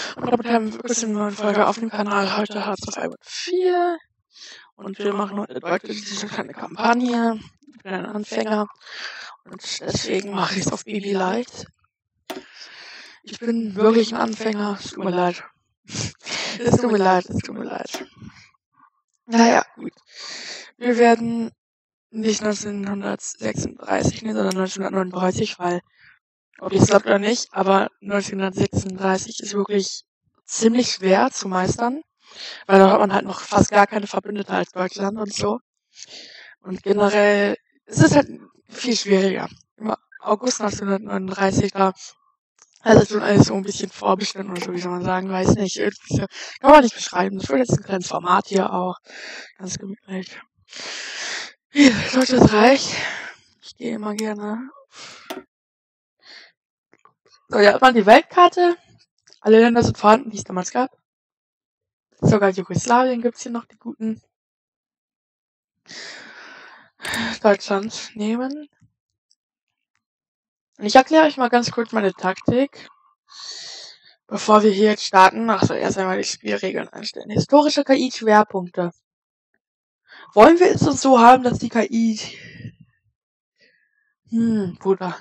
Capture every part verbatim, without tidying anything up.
Und damit haben wir eine neue Folge auf dem Kanal. Heute Hearts of Iron vier. Und wir machen heute deutlich diese kleine Kampagne. Ich bin ein Anfänger. Und deswegen mache ich es auf Baby Light. Ich bin wirklich ein Anfänger. Es tut mir leid. Es tut mir leid, es tut mir leid. Naja, gut. Wir werden nicht neunzehnhundertsechsunddreißig nehmen, sondern neunzehnhundertneununddreißig, weil, ob ihr es glaubt oder nicht, aber neunzehnhundertsechsunddreißig ist wirklich ziemlich schwer zu meistern, weil da hat man halt noch fast gar keine Verbündete als Deutschland und so. Und generell, es ist halt viel schwieriger. Im August neunzehnhundertneununddreißig, da also schon alles so ein bisschen vorbestimmt oder so, wie soll man sagen, weiß nicht, irgendwie so, kann man nicht beschreiben. Das wird jetzt ein kleines Format hier auch, ganz gemütlich. Hier, Deutsches Reich. Ich gehe immer gerne. So, ja, mal die Weltkarte. Alle Länder sind vorhanden, die es damals gab. Sogar Jugoslawien gibt's hier noch, die guten. Deutschland nehmen. Und ich erkläre euch mal ganz kurz meine Taktik, bevor wir hier jetzt starten. Achso, erst einmal die Spielregeln einstellen. Historische K I-Schwerpunkte. Wollen wir es uns so haben, dass die K I... Hm, Bruder.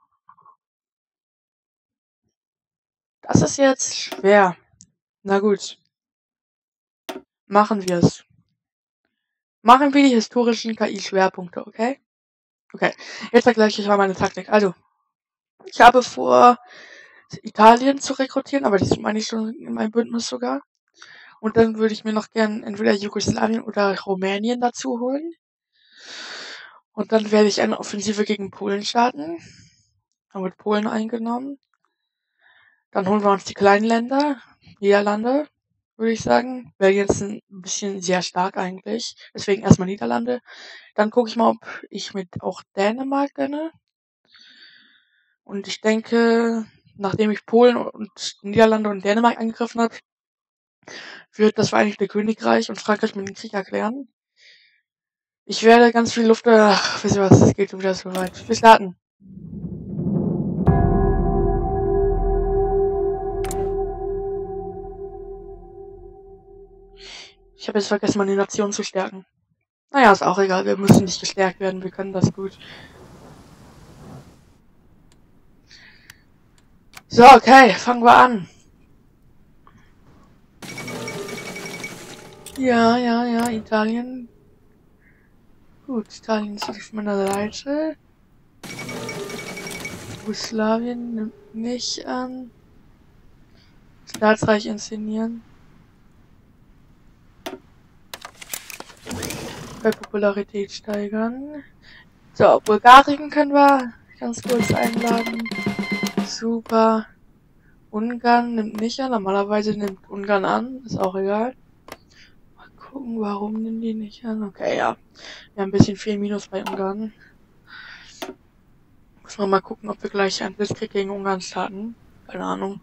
Das ist jetzt schwer. Na gut. Machen wir es. Machen wir die historischen K I-Schwerpunkte, okay? Okay, jetzt erkläre ich euch mal meine Taktik. Also, ich habe vor, Italien zu rekrutieren, aber das meine ich schon in meinem Bündnis sogar. Und dann würde ich mir noch gern entweder Jugoslawien oder Rumänien dazu holen. Und dann werde ich eine Offensive gegen Polen starten. Dann wird Polen eingenommen. Dann holen wir uns die kleinen Länder, Niederlande, würde ich sagen. Belgien ist ein bisschen sehr stark eigentlich. Deswegen erstmal Niederlande. Dann gucke ich mal, ob ich mit auch Dänemark gönne. Und ich denke, nachdem ich Polen und Niederlande und Dänemark angegriffen habe, wird das Vereinigte Königreich und Frankreich mir den Krieg erklären. Ich werde ganz viel Luft... Ach, wisst ihr was, es geht schon wieder so weit. Wir starten. Ich habe jetzt vergessen, meine Nation zu stärken. Naja, ist auch egal, wir müssen nicht gestärkt werden, wir können das gut. So, okay, fangen wir an. Ja, ja, ja, Italien. Gut, Italien ist auf meiner Seite. Jugoslawien nimmt mich an. Staatsreich inszenieren. Bei Popularität steigern. So, Bulgarien können wir ganz kurz einladen. Super. Ungarn nimmt nicht an. Normalerweise nimmt Ungarn an. Ist auch egal. Mal gucken, warum nehmen die nicht an. Okay, ja. Wir haben ein bisschen viel Minus bei Ungarn. Muss man mal gucken, ob wir gleich einen Blitzkrieg gegen Ungarn starten. Keine Ahnung.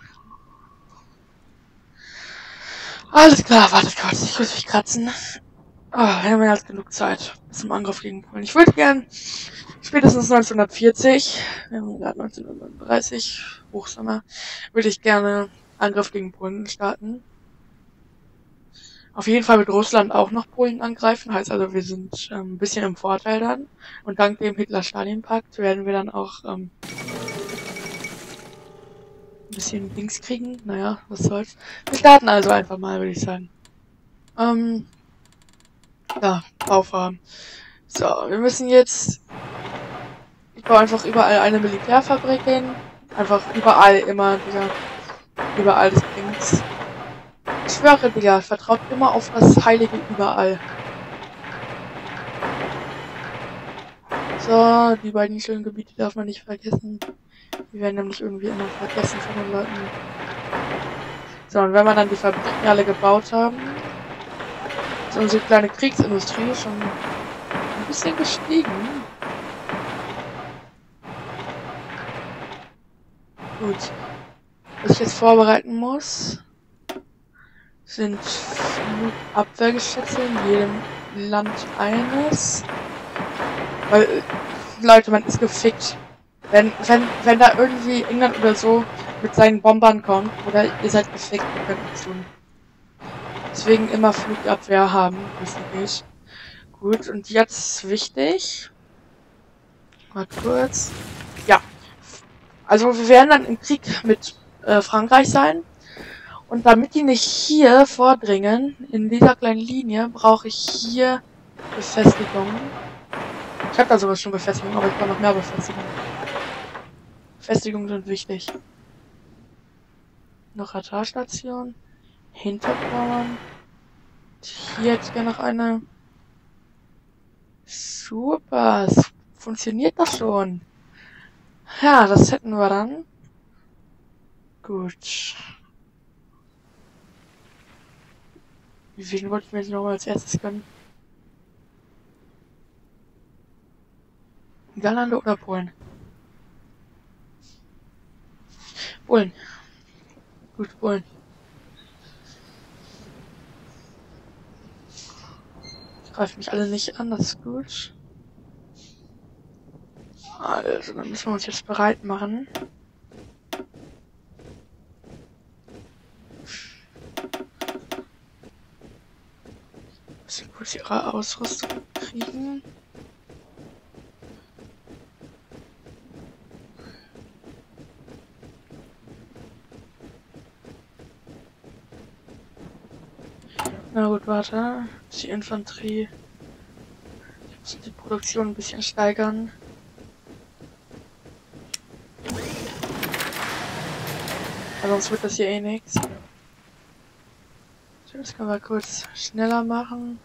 Alles klar, wartet kurz. Ich muss mich kratzen. Oh, wir haben ja jetzt genug Zeit zum Angriff gegen Polen. Ich würde gern spätestens neunzehnhundertvierzig, wir haben gerade neunzehnhundertneununddreißig, Hochsommer, würde ich gerne Angriff gegen Polen starten. Auf jeden Fall wird Russland auch noch Polen angreifen, heißt also, wir sind ähm, ein bisschen im Vorteil dann. Und dank dem Hitler-Stalin-Pakt werden wir dann auch ähm, ein bisschen Dings kriegen. Naja, was soll's. Wir starten also einfach mal, würde ich sagen. Ähm, ja, Bauvorhaben. So, wir müssen jetzt... Ich baue einfach überall eine Militärfabrik hin. Einfach überall immer, Digga. Überall das Dings. Ich schwöre, Digga, vertraut immer auf das Heilige überall. So, die beiden schönen Gebiete darf man nicht vergessen. Die werden nämlich irgendwie immer vergessen von den Leuten. So, und wenn wir dann die Fabriken alle gebaut haben, ist unsere kleine Kriegsindustrie schon ein bisschen gestiegen. Gut. Was ich jetzt vorbereiten muss, sind Abwehrgeschütze in jedem Land eines. Weil, Leute, man ist gefickt. Wenn, wenn, wenn da irgendwie England oder so mit seinen Bombern kommt oder ihr seid gefickt und könnt nichts tun. Deswegen immer Flugabwehr haben, wichtig. Gut, und jetzt wichtig. Mal kurz. Ja. Also wir werden dann im Krieg mit äh, Frankreich sein. Und damit die nicht hier vordringen, in dieser kleinen Linie, brauche ich hier Befestigungen. Ich habe da sowas schon Befestigungen, aber ich brauche noch mehr Befestigungen. Befestigungen sind wichtig. Noch Radarstation. Hinterpommern. Hier jetzt gerne noch eine. Super, es funktioniert doch schon. Ja, das hätten wir dann. Gut. Wie viel wollte ich mir jetzt noch mal als erstes gönnen? Niederlande oder Polen? Polen. Gut, Polen. Ich greife mich alle nicht an, das ist gut. Also, dann müssen wir uns jetzt bereit machen. Bisschen kurz ihre Ausrüstung kriegen. Na gut, warte. Die Infanterie. Ich muss die Produktion ein bisschen steigern. Weil sonst wird das hier eh nichts. So, das können wir kurz schneller machen.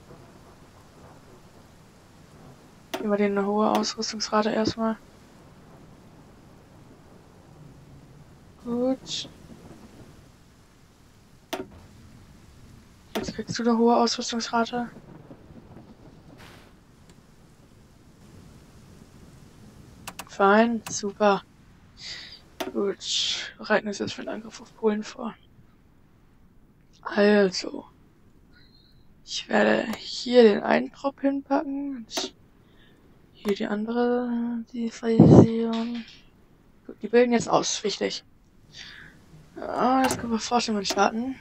Geben wir denen eine hohe Ausrüstungsrate erstmal. Gut. Jetzt kriegst du eine hohe Ausrüstungsrate. Fein, super. Gut, wir bereiten uns jetzt für den Angriff auf Polen vor. Also, ich werde hier den einen Trupp hinpacken und hier die andere Division. Gut, die bilden jetzt aus, wichtig. Ja, das können wir Forschungen starten.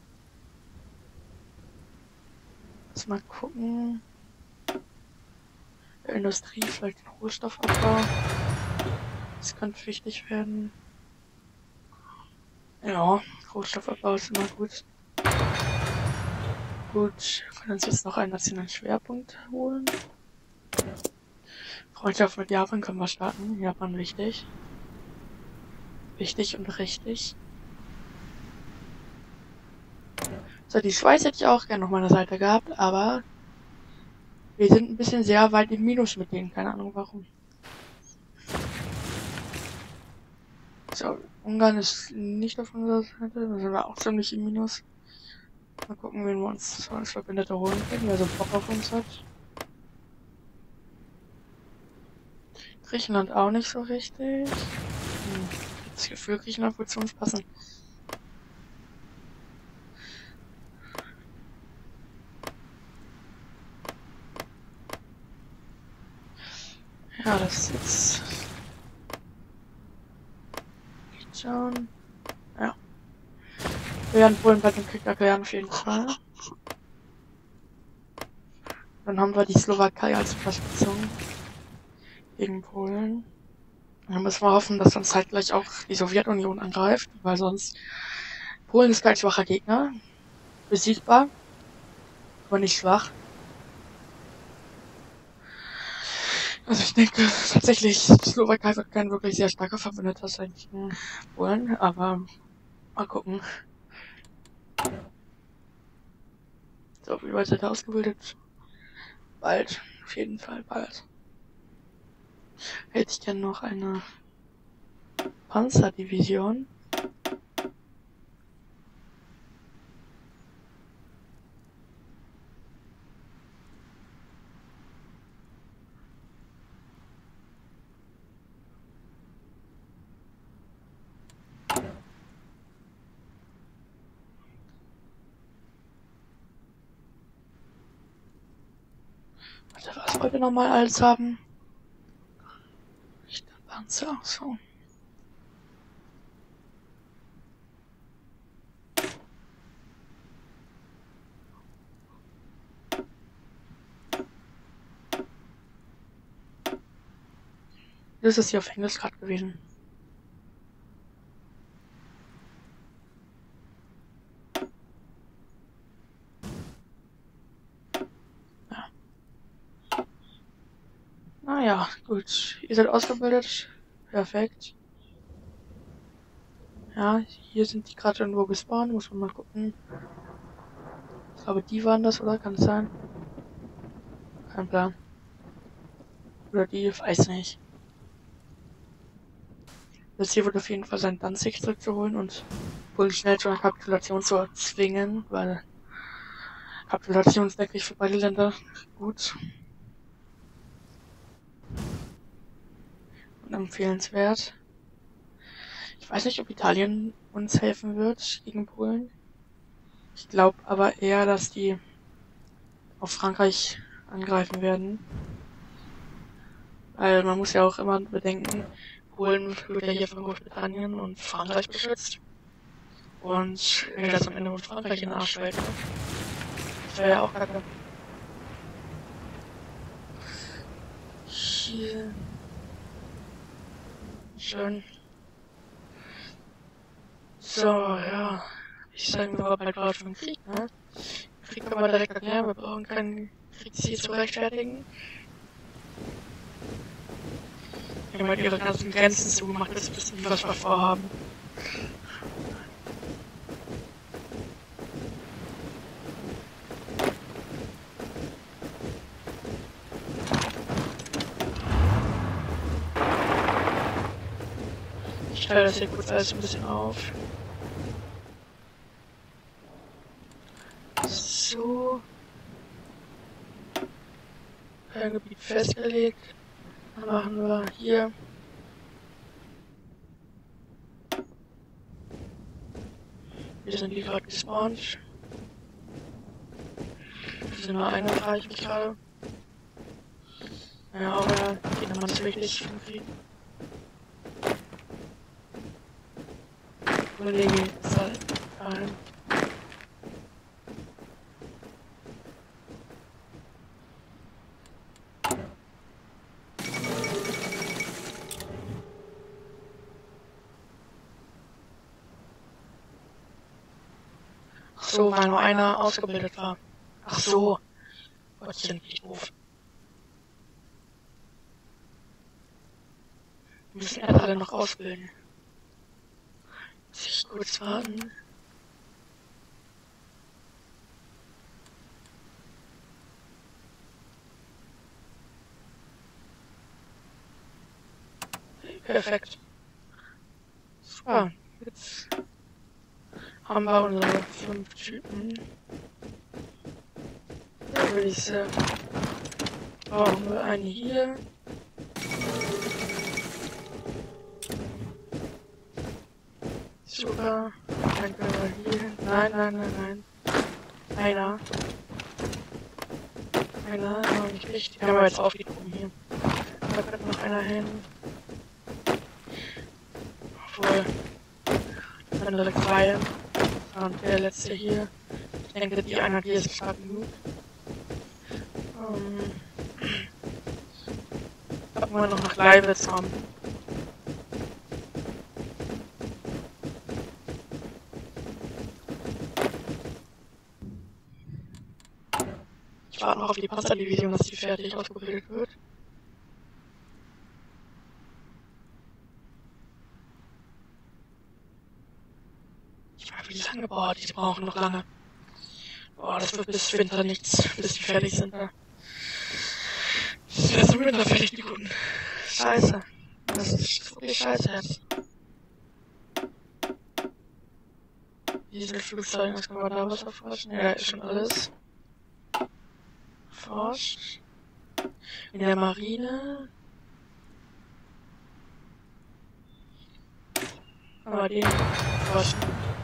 Lass mal gucken. Der Industrie, vielleicht den Rohstoffabbau. Das könnte wichtig werden. Ja, Rohstoffabbau ist immer gut. Gut, wir können uns jetzt noch einen nationalen Schwerpunkt holen. Freundschaft mit Japan können wir starten. Japan wichtig. Wichtig und richtig. So, die Schweiz hätte ich auch gerne noch mal an der Seite gehabt, aber wir sind ein bisschen sehr weit im Minus mit denen. Keine Ahnung warum. So, Ungarn ist nicht auf unserer Seite. Da sind wir auch ziemlich im Minus. Mal gucken, wen wir uns als Verbündete holen können, wer so Bock auf uns hat. Griechenland auch nicht so richtig. Hm. Das Gefühl, Griechenland wird zu uns passen. Ja, das ist jetzt... Nicht schauen. Ja. Wir werden Polen bald den Krieg erklären, auf jeden Fall. Dann haben wir die Slowakei als Unterstützung gegen Polen. Dann müssen wir hoffen, dass dann zeitgleich auch die Sowjetunion angreift, weil sonst... Polen ist kein schwacher Gegner. Besiegbar. Aber nicht schwach. Also ich denke tatsächlich, die Slowakei wird kein wirklich sehr starker Verbündeter sein gegen Polen, aber mal gucken. So, wie weit seid ihr ausgebildet? Bald, auf jeden Fall bald. Hätte ich gerne noch eine Panzerdivision. Warte, was wollt ihr nochmal alles haben? Ich der Panzer auch so. Das ist hier auf Englisch gerade gewesen. Ja. Naja, gut. Ihr seid ausgebildet. Perfekt. Ja, hier sind die gerade irgendwo gespawnt. Muss man mal gucken. Ich glaube, die waren das, oder? Kann es sein? Kein Plan. Oder die, weiß nicht. Das Ziel wird auf jeden Fall sein, Danzig zurückzuholen und wohl schnell zu einer Kapitulation zu erzwingen, weil Kapitulation ist, denke ich, für beide Länder gut und empfehlenswert. Ich weiß nicht, ob Italien uns helfen wird gegen Polen. Ich glaube aber eher, dass die auf Frankreich angreifen werden. Weil man muss ja auch immer bedenken, Polen wird ja hier von Großbritannien und Frankreich beschützt. Und wenn wir das am Ende mit Frankreich in den Arsch halten, das wäre ja auch kacke. Hier. Schön. So, ja. Ich sage, wir waren bald gerade schon Krieg, ne? Krieg können wir direkt erklären, wir brauchen keinen Kriegsziel zu rechtfertigen. Die haben halt ihre ganzen Grenzen zugemacht, jetzt wissen wir, was wir vorhaben. Ich teile das hier kurz alles ein bisschen auf. So. Gebiet festgelegt. Dann machen wir hier. Wir sind die gerade gespawnt. Hier sind nur eine, frage ich mich gerade. Ja, aber geht nochmal nicht richtig im Krieg. Kollege ist halt ein. Ach so, weil nur einer ausgebildet war. Ach so. Gottchen, wie doof. Wir müssen erst alle noch ausbilden. Muss ich kurz warten. Perfekt. Super. Jetzt haben wir unsere fünf Typen. Da würde ich sagen, brauchen wir eine hier. Super. Dann können wir hier. Nein, nein, nein, nein. Einer. Einer, noch nicht richtig. Die haben wir jetzt aufgehoben hier. Da könnte noch einer hin. Obwohl. Dann direkt zwei. Und der letzte hier. Ich denke, die Einheit hier ist stark genug. Um, gucken wir noch nach Leibwitz haben. Ich warte noch auf die Panzerdivision, dass die fertig ausgebildet wird. Ich weiß, wie lange, boah, die brauchen noch lange. Boah, das wird bis Winter nichts, bis die fertig sind. Ne? Das wird erst im Winter fertig, die Guten. Scheiße. Das ist wirklich scheiße jetzt. Hier sind Flugzeuge, was können wir da was erforschen? Ja, ist schon alles. Forscht. In der Marine. Aber den forschen.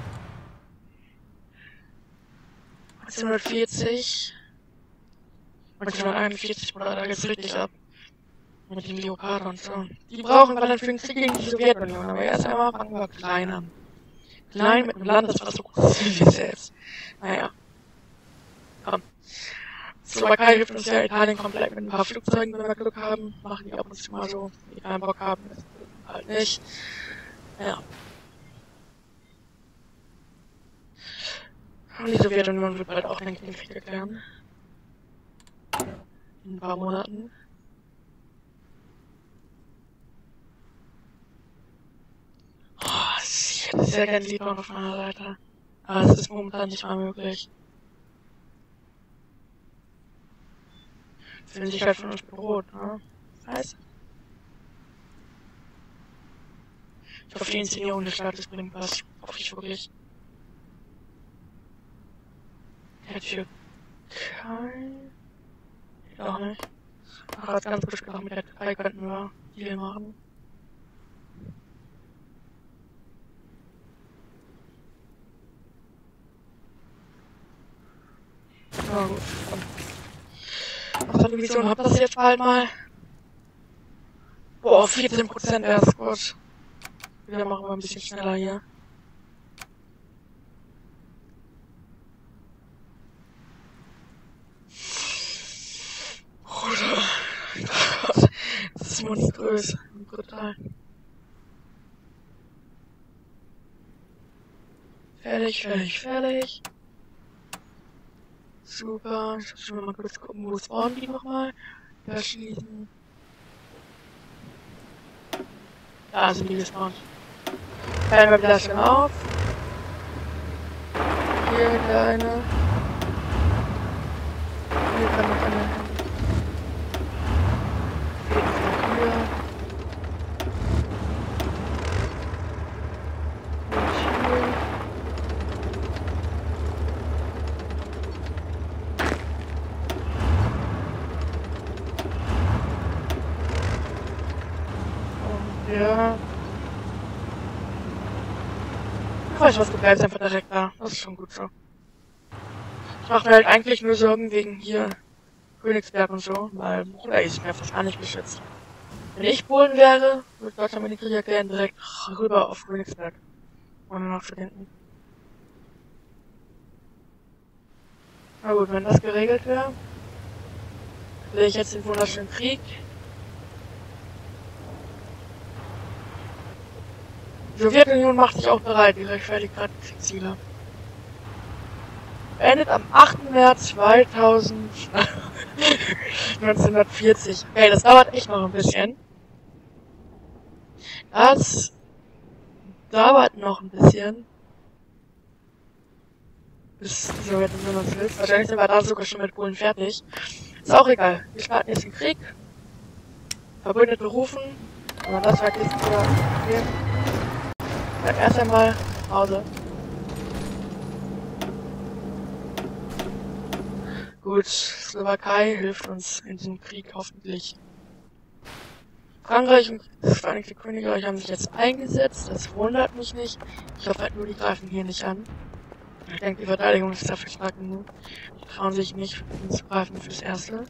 neunzehnhundertvierzig. neunzehnhunderteinundvierzig, oder da geht's richtig ab. Mit den Leopard und so. Die brauchen wir dann für den Krieg gegen die Sowjetunion, aber erst einmal fangen wir klein an. Klein mit einem Land, das fast so groß ist wie wir selbst. Naja. Komm. Slowakei hilft uns ja Italien komplett mit ein paar Flugzeugen, wenn wir Glück haben. Machen die ab und zu mal so, die keinen Bock haben, das halt nicht. Ja. Und die Sowjetunion wird bald auch den Krieg erklären. In ein paar Monaten. Oh, ich hätte sehr gern Liban auf meiner Seite. Aber es ist momentan nicht mal möglich. Fühlen sich halt von uns bedroht, ne? Scheiße. Ich hoffe, die Inszenierung der Stadt, das bringt was. Hoffe ich wirklich. Der Türkei. Geht auch nicht. Ach, als ganz frisch gedacht, mit der Türkei könnten wir Deal machen. Na gut, komm. Was für eine Mission habt das jetzt bald mal? Boah, vierzehn Prozent erst, gut. Wieder machen wir ein bisschen schneller hier. Bruder. Gott, das ist monströs und brutal. Fertig, fertig, fertig. Super, ich muss schon mal kurz gucken, wo spawnen die nochmal. Da schließen. Da sind die gespawnt. Teilen wir wieder schön auf. Hier der eine. Hier kann noch einer hin. Hier. Und hier. Ja. Ich weiß was, du bleibst einfach direkt da. Das ist schon gut so. Ich mache mir halt eigentlich nur Sorgen wegen hier Königsberg und so, weil Bruder ist mir fast gar nicht beschützt. Wenn ich Polen wäre, würde Deutschland mir den Krieg erklären, direkt rüber auf Königsberg. Ohne nachzudenken. Na gut, wenn das geregelt wäre, sehe ich jetzt den wunderschönen Krieg. Die Sowjetunion macht sich auch bereit, die rechtfertigt gerade Kriegsziele. Beendet am achten März zweitausend neunzehnhundertvierzig. Okay, das dauert echt noch ein bisschen. Das dauert noch ein bisschen. Bis die Sowjetunion uns hilft. Wahrscheinlich sind wir da sogar schon mit Polen fertig. Ist auch egal. Wir starten jetzt den Krieg. Verbündete rufen. Und das wird jetzt wieder gehen. Dann erst einmal Pause. Gut, Slowakei hilft uns in diesem Krieg hoffentlich. Frankreich und das Vereinigte Königreich haben sich jetzt eingesetzt, das wundert mich nicht. Ich hoffe halt nur, die greifen hier nicht an. Ich denke, die Verteidigung ist dafür stark genug. Die trauen sich nicht hinzugreifen fürs Erste.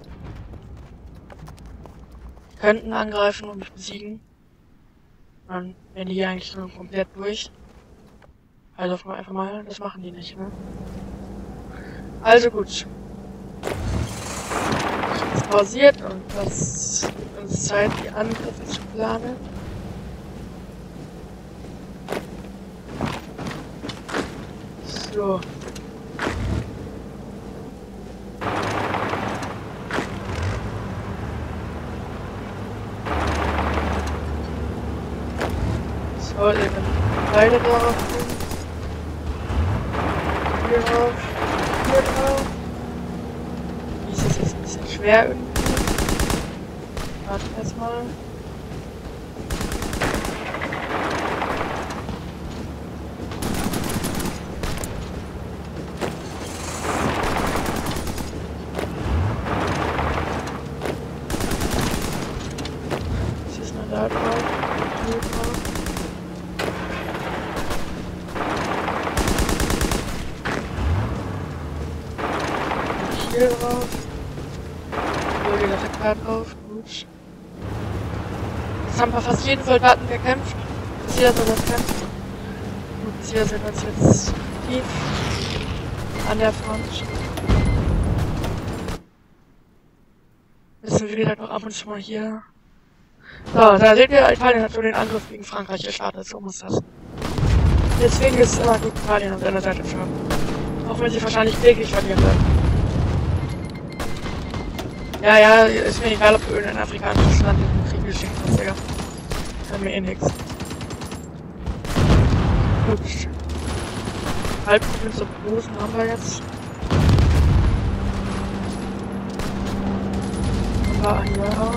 Die könnten angreifen und mich besiegen. Dann wären die hier eigentlich schon komplett durch. Also einfach mal, das machen die nicht, ne? Also gut. Das pausiert und das gibt uns Zeit, die Angriffe zu planen. So. So, eben beide drauf. Hier drauf. Hier drauf. Dies ist jetzt ein bisschen schwer irgendwie. Warten wir erstmal. Was ist denn da drauf? Hier drauf. Hier drauf. Hier wieder Verkehr drauf. Gut. Jetzt haben wir fast jeden Soldaten gekämpft. Bis hier sind wir kämpft. Gut, bis hier sind wir jetzt tief an der Front. sind wir wieder noch ab und zu mal hier. So, da seht ihr, Italien hat schon den Angriff gegen Frankreich gestartet, so muss das. Deswegen ist es immer gut, Italien auf seiner Seite zu haben. Auch wenn sie wahrscheinlich täglich verlieren werden. Ja, ja, ist mir egal, ob du in ein afrikanisches Land in den Krieg geschickt hast, Digga. Kann mir eh nix. Gut. Halbprovinz zu Posen haben wir jetzt. Ah, ja.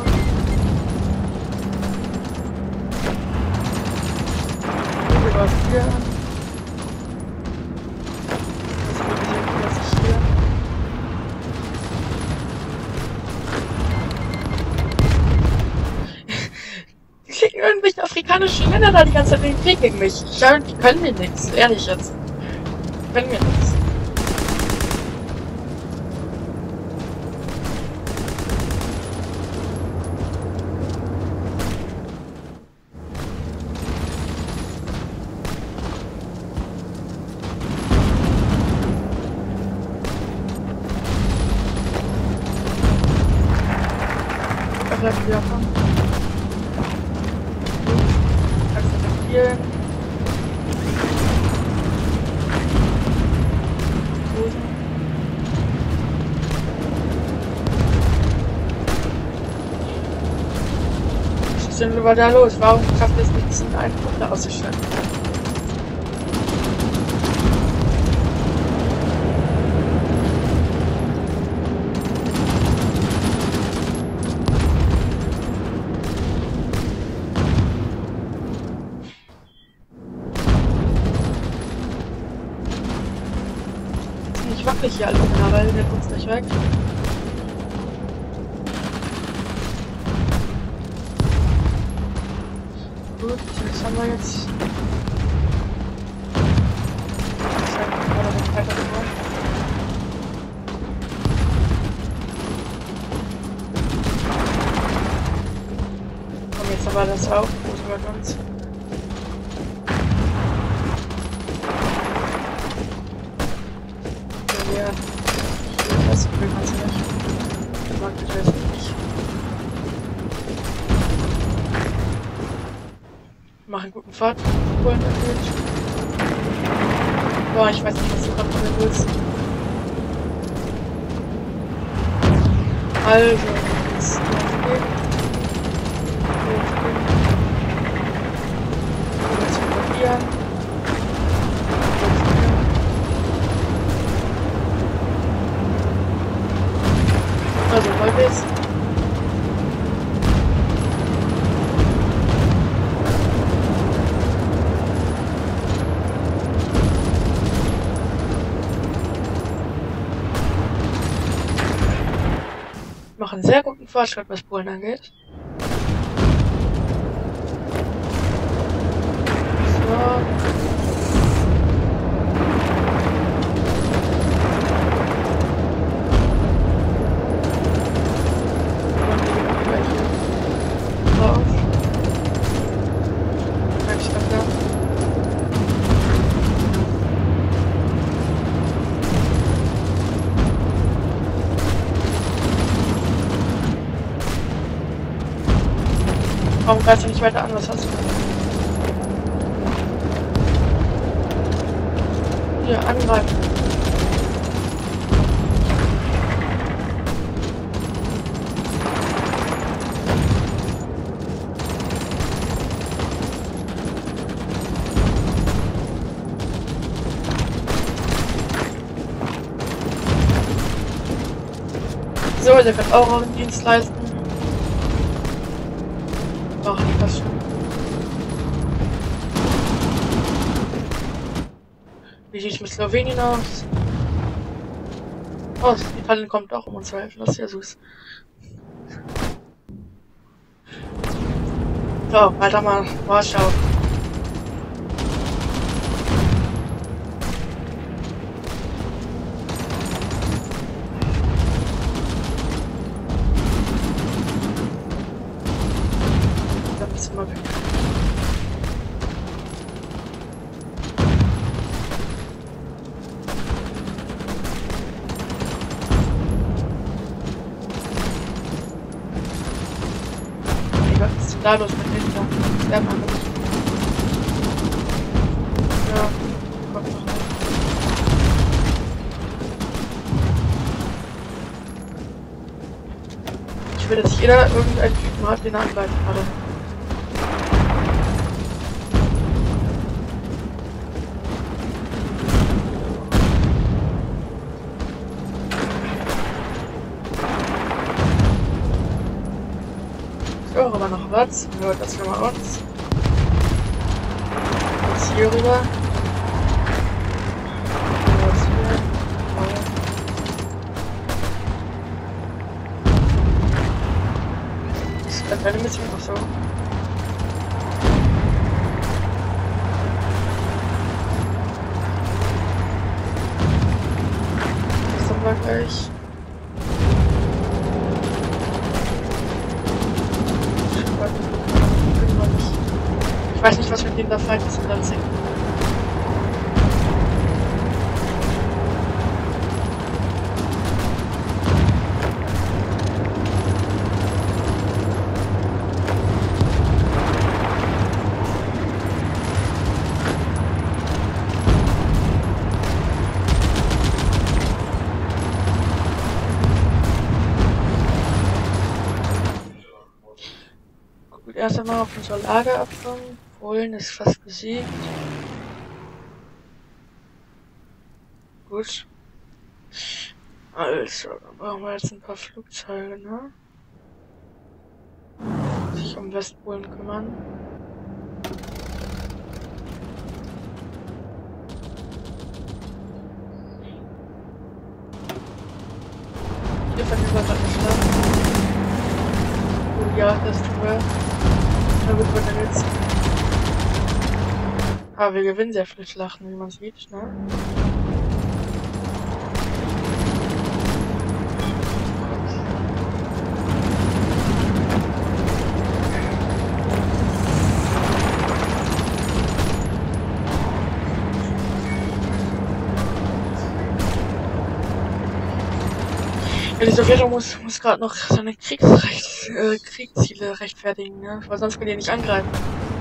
Was hier? Was ist hier? Die schicken irgendwelche afrikanischen Länder da die ganze Zeit den Krieg gegen mich. Ich glaube, die können mir nichts, ehrlich jetzt. Die können mir nichts. Vielleicht wieder kommen. Akzeptieren. Was ist denn über da los? Warum schafft es nicht, diesen einen Punkt auszustellen? Ich hier alles in, weil der kommt gleich weg. Gut, das haben wir jetzt. Komm, jetzt haben wir das auch. Wo sind wir uns? Das will man nicht. Ich mag das nicht. Mach einen guten Fahrt. Boah, ich weiß nicht, was du gerade von mir willst. Also, jetzt aufgeben. Jetzt probieren. Also, wollen wir jetzt? Machen einen sehr guten Fortschritt, was Polen angeht. So. Warum greifst du nicht weiter an? Was hast du? Hier, angreifen. So, der kann auch einen Dienst leisten. Ach, das schon. Wie sieht es mit Slowenien aus? Oh, Italien kommt auch, um uns zu helfen. Das ist ja süß. So, weiter mal Warschau. da los mit denen da? Das lernt man nicht. Ja, kommt noch nicht. Ich will, dass jeder irgendeinen Typen hat, den er angreifen kann. So, aber noch was. Ja, das für mal uns. Jetzt hier rüber. Was hier. Das ist gerade eine Mission noch so. Das haben wir gleich. Ich weiß nicht, was mit dem da falsch ist in Danzig. Gut, erst einmal auf unser Lager abfangen. Polen ist fast besiegt. Gut. Also, dann brauchen wir jetzt ein paar Flugzeuge, ne? Sich um Westpolen kümmern. Hier verlieren wir gerade eine Schlacht. Oh ja, das tun wir. Na gut, weiter geht's. Aber wir gewinnen sehr viele Schlachten, wie man sieht, ne? Ja, die Sowjetunion muss, muss gerade noch seine Kriegsrecht, äh, Kriegsziele rechtfertigen, ne? Weil sonst können die nicht angreifen.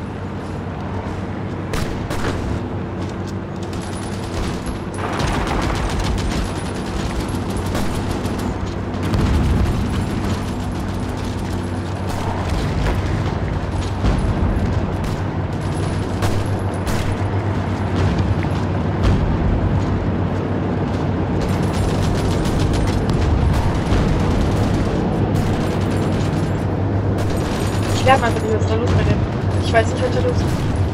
Ich lerne einfach nicht, was ist da los bei dem. Ich weiß nicht, was da los ist.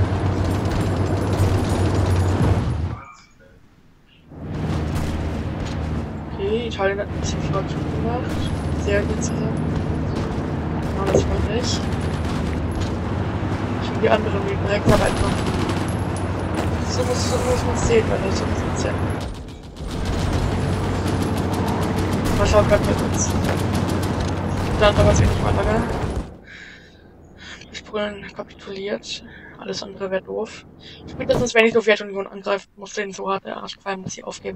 Okay, Italien hat ein bisschen Fortschritt gemacht. Sehr gut zusammen. Genau, das wollte ich. Ich will die anderen direkt Arbeit machen. So muss, so muss man es sehen, weil das so ist es ja. Mal schauen, was mit uns. Dann dauert es eh nicht mal lange. Polen kapituliert. Alles andere wäre doof. Spätestens wenn die Sowjetunion angreift, muss denen so hart der Arsch qualmen, dass sie aufgeben.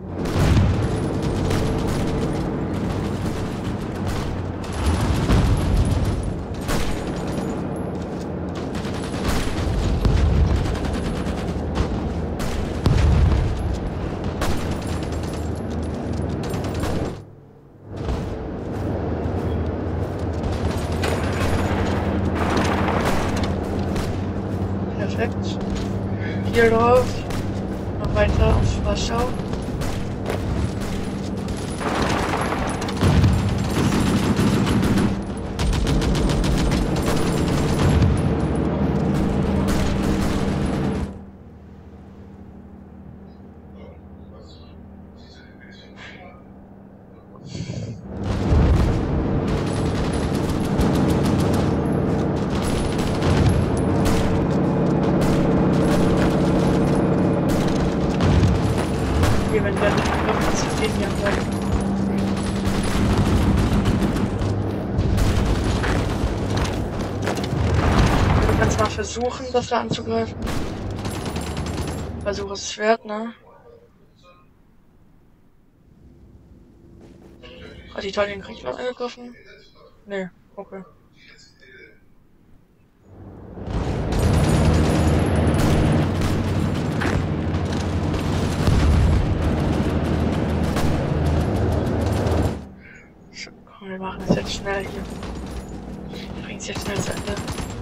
Perfekt. Hier drauf. Noch weiter auf Warschau. Wenn wir noch zu viel hier haben. Du kannst mal versuchen, das da anzugreifen. Versuch es wert, ne? Hat Italien Krieg noch angegriffen? Nee, okay. Wir machen es jetzt schnell hier. Wir bringen es jetzt schnell zu Ende.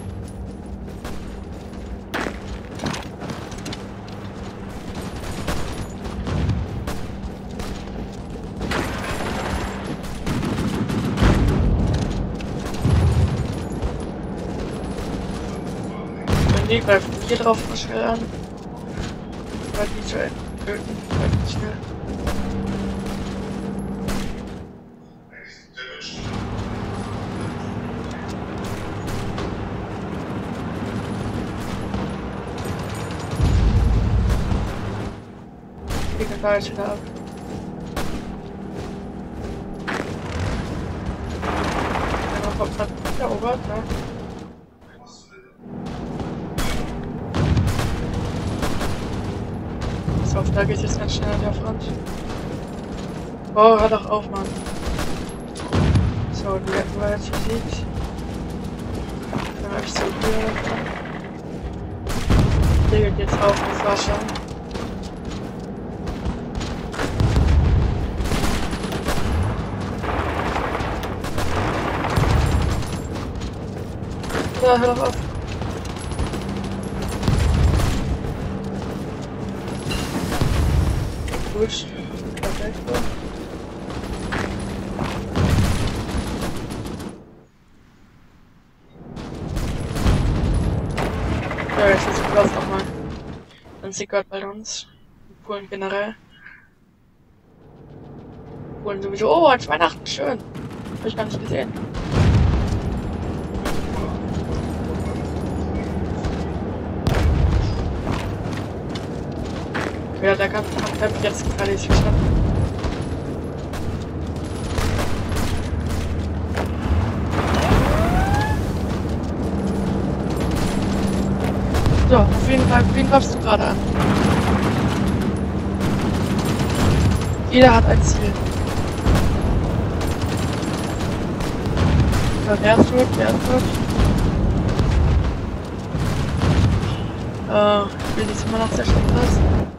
Wir greifen hier drauf mal schnell an. Weil die zu töten. Relativ schnell. Die Gefahr ist wieder ab. Ja, noch kommt man erobert, ne? So, da geht jetzt ganz schnell an der Front. Oh, hör doch auf, Mann. So, die hätten wir jetzt besiegt. Dann hab ich so hier. Regelt jetzt auf, das war schon. Ja, hör doch auf. Gut. Perfekt. Ja, jetzt ist Platz nochmal. Dann sieht Gott bei uns. Polen generell. Polen sowieso. Oh, an Weihnachten, schön. Hab ich gar nicht gesehen. Ja, der Kampf habe ich jetzt gerade nicht verstanden. So, auf jeden Fall, wen greifst du gerade an? Jeder hat ein Ziel. Ja, wer ist tot? Wer ist tot? Äh, ich will jetzt immer noch sehr schön was.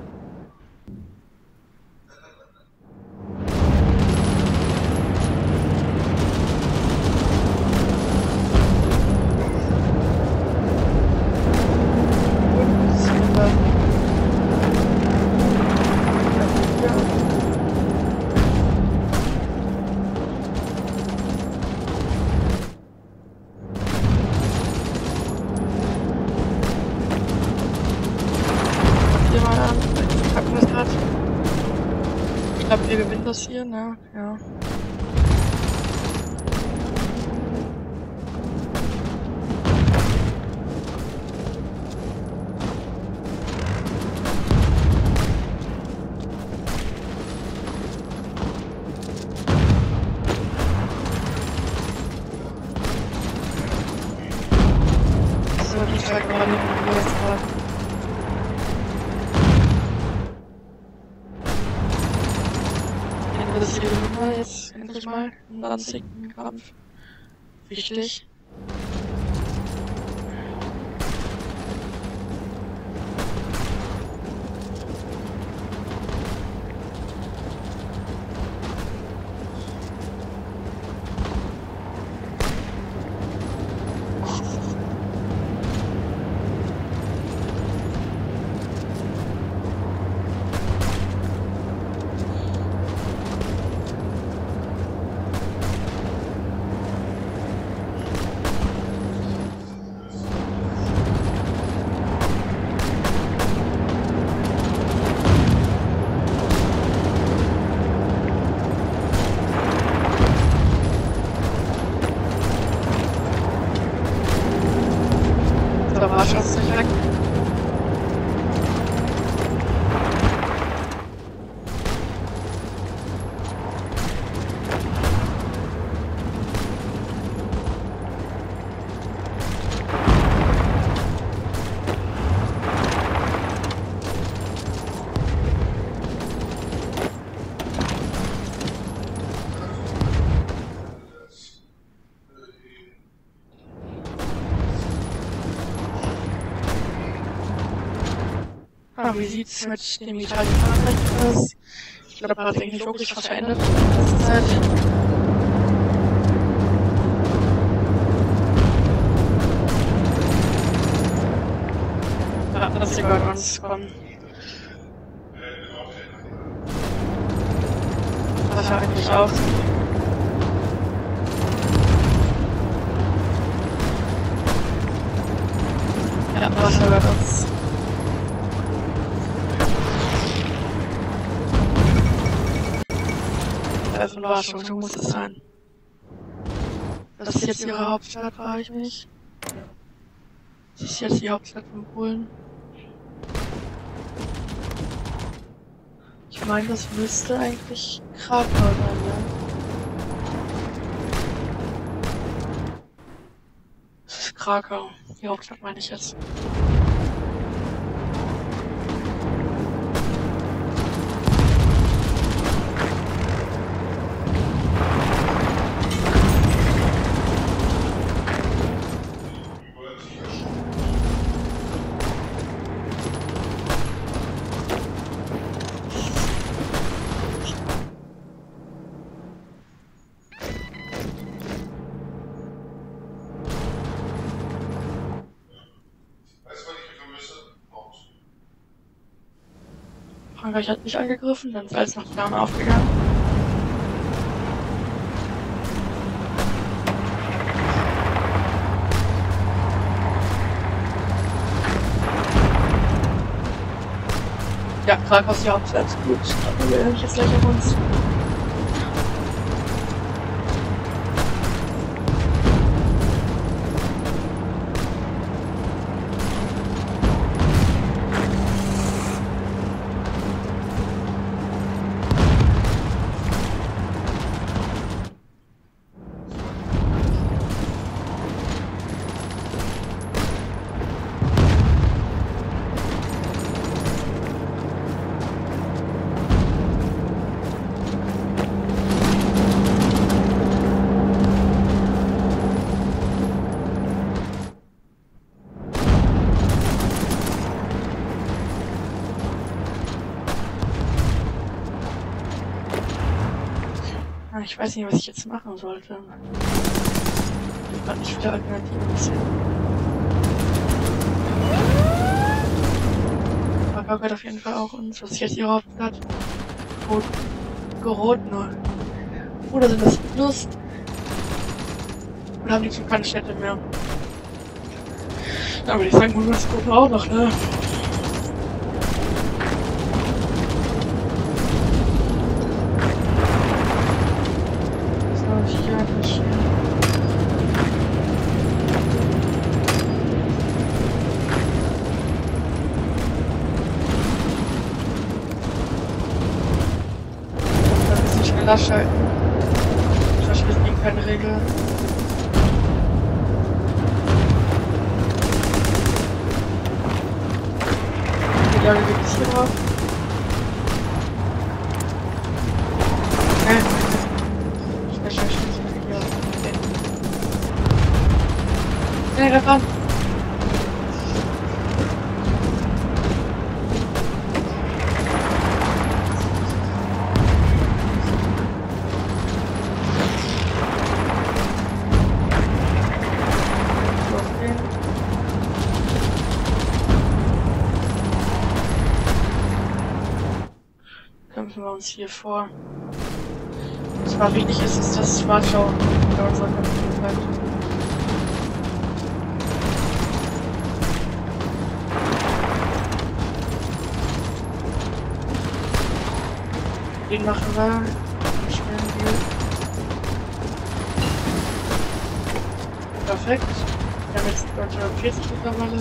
Ich glaube, wir gewinnen das hier, ne? Ja. So, die zwei gerade nicht mehr jetzt gerade. Das hier mal jetzt endlich mal einen lanzigen Kampf. Wichtig. Da war schon nicht weg. Ah, wie sieht's mit dem Italien-Frankreich aus? Ich glaube, da hat sich nicht wirklich was verändert in letzter Zeit. dass sie bei uns kommen. Was ja eigentlich auch. Ja, was hört uns? Also Washington muss es sein. Das ist jetzt ihre Hauptstadt, frage ich mich. Das ist jetzt die Hauptstadt von Polen. Ich meine, das müsste eigentlich Krakau sein, ja. Das ist Krakau. Die Hauptstadt meine ich jetzt. Frankreich hat mich angegriffen, dann ist alles nach vorne aufgegangen. Ja, Krakau ist die Hauptstadt. Gut, dann will ich jetzt gleich auf uns. Ich weiß nicht, was ich jetzt machen sollte. Ich habe nicht viele Alternativen gesehen. Krakau gehört auf jeden Fall auch uns. Was ist jetzt ihre Hauptstadt? Rot. Grodno. Oder sind das Lust? Oder haben die schon keine Städte mehr? Da würde ich sagen, holen wir das Grodno auch noch, ne? Lasch halten. Ich verstehe gegen keine Regel. Wie lange gibt es hier drauf? Nein. Ich möchte schon nicht mehr hier. Schnell, ran! Kämpfen wir uns hier vor. Was mal wichtig ist, ist das Warschau bei unserer Kampfzeit. Den machen wir. Spielen wir. Perfekt. Wir haben jetzt neunzehnhundertvierzig mittlerweile.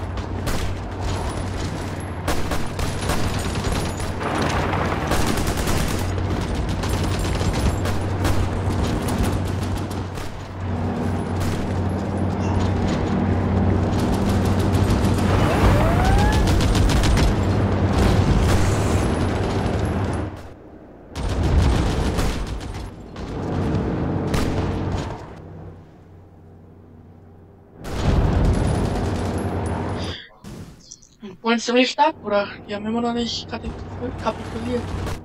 Polen ist ziemlich stark, oder? Die haben immer noch nicht kapituliert.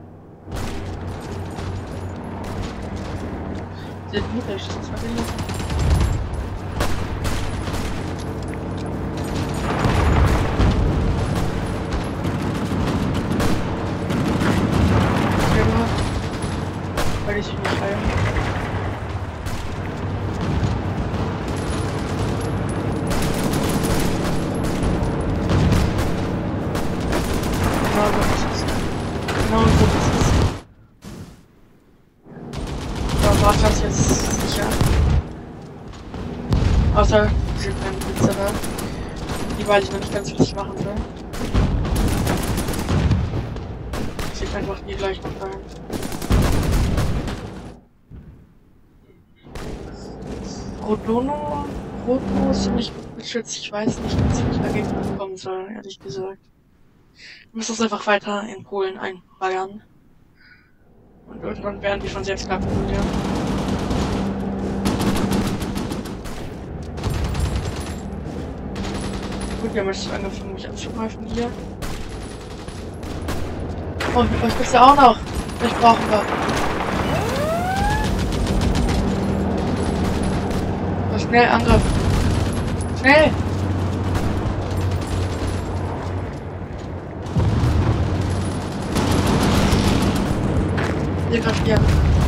Sehr gut, das ist das Außer diese kleinen Blitze da. Die weiß ich noch nicht ganz, was ich machen soll. Ich sieht einfach die gleich noch rein. Rodono, Rodo ist nicht gut beschützt. Ich weiß nicht, was ich dagegen kommen soll, ehrlich gesagt. Ich muss das einfach weiter in Polen einbagern. Und irgendwann werden die von selbst kapitulieren. Gut, wir haben jetzt angefangen, mich anzugreifen hier. Oh, euch gibt's ja auch noch. Vielleicht brauchen wir. So, schnell, Angriff. Schnell! Hier greift ihr.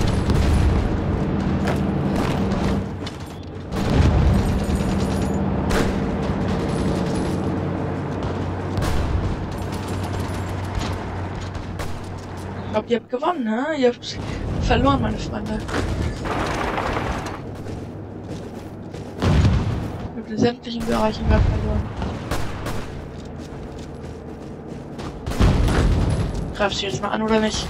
Ich glaube, ihr habt gewonnen, ne? Ihr habt verloren, meine Freunde. Ihr habt in sämtlichen Bereichen gerade verloren. Greifst du jetzt mal an oder nicht?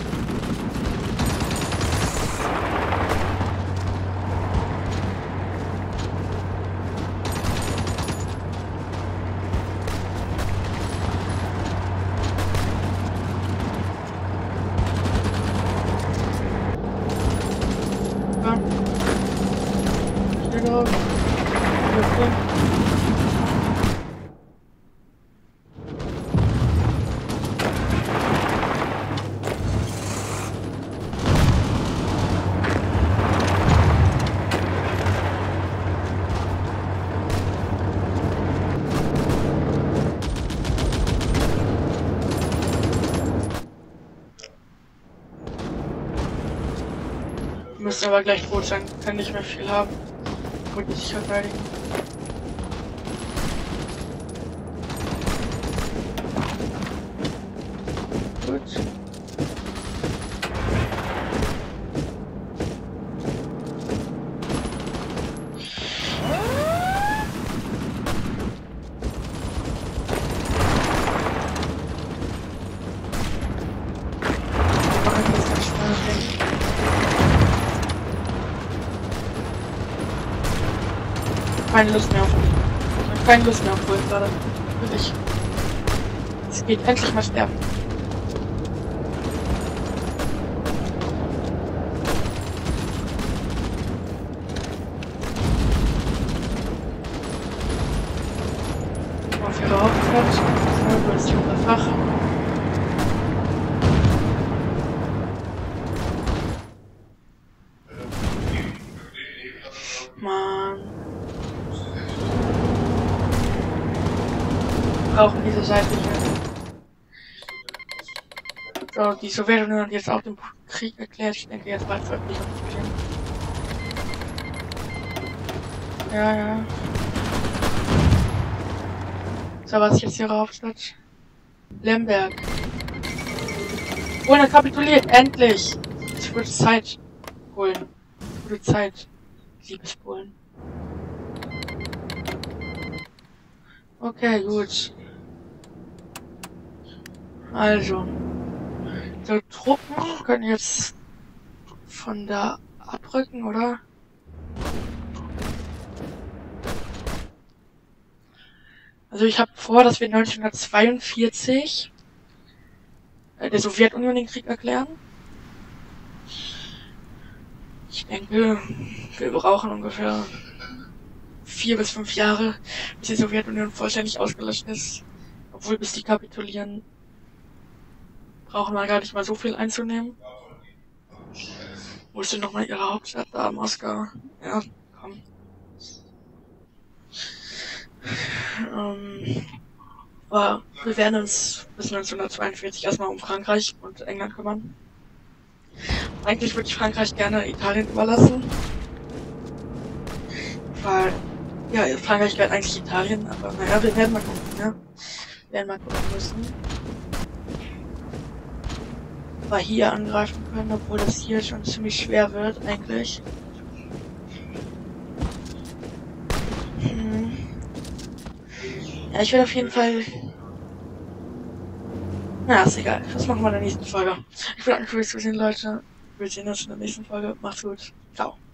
Müssen aber gleich tot sein, kann nicht mehr viel haben. Gut, sich verteidigen. Gut. Keine Lust mehr auf mich. Keine Lust mehr auf Polen gerade. Wirklich. Es geht endlich mal sterben. Auf ihre Hauptstadt. Wo ist die Fach? Mann. Brauchen diese seitliche. So, die Sowjetunion hat jetzt auch den Krieg erklärt. Ich denke, jetzt bald wirklich beginnen. Ja, ja. So, was ist jetzt ihre Hauptstadt? Lemberg. Polen hat kapituliert, endlich! Es wird Zeit, Polen. Es wird Zeit, liebes Polen. Okay, gut. Also, die Truppen können jetzt von da abrücken, oder? Also ich habe vor, dass wir neunzehnhundertzweiundvierzig äh, der Sowjetunion den Krieg erklären. Ich denke, wir brauchen ungefähr vier bis fünf Jahre, bis die Sowjetunion vollständig ausgelöscht ist. Obwohl, bis die kapitulieren, brauchen wir gar nicht mal so viel einzunehmen. Wo ist denn nochmal ihre Hauptstadt? Da, Moskau. Ja, komm. Ähm, aber wir werden uns bis neunzehnhundertzweiundvierzig erstmal um Frankreich und England kümmern. Eigentlich würde ich Frankreich gerne Italien überlassen. Weil, ja, Frankreich gehört eigentlich Italien, aber naja, wir werden mal gucken, ja. Wir werden mal gucken müssen. Aber hier angreifen können, obwohl das hier schon ziemlich schwer wird, eigentlich. Ja, ich werde auf jeden Fall... Na, ist egal. Das machen wir in der nächsten Folge. Ich bedanke mich fürs Zusehen, Leute. Wir sehen uns in der nächsten Folge. Macht's gut. Ciao.